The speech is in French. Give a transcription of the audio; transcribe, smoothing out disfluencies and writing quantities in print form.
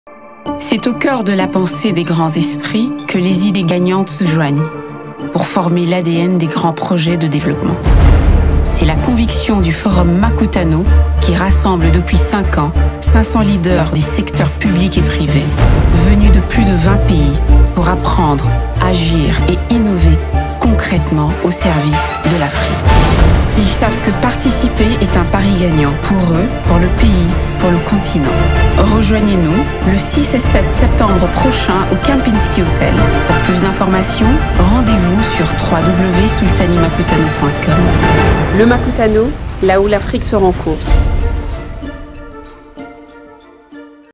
C'est au cœur de la pensée des grands esprits que les idées gagnantes se joignent pour former l'ADN des grands projets de développement. C'est la conviction du Forum Makutano qui rassemble depuis 5 ans 500 leaders des secteurs publics et privés, venus de plus de 20 pays pour apprendre, agir et innover concrètement au service de l'Afrique. Ils savent que participer est un pari gagnant pour eux, pour le pays, pour le continent. Rejoignez-nous le 6 et 7 septembre prochain au Kempinski Hotel. Pour plus d'informations, rendez-vous sur www.sultanimakutano.com. Le Makutano, là où l'Afrique se rencontre.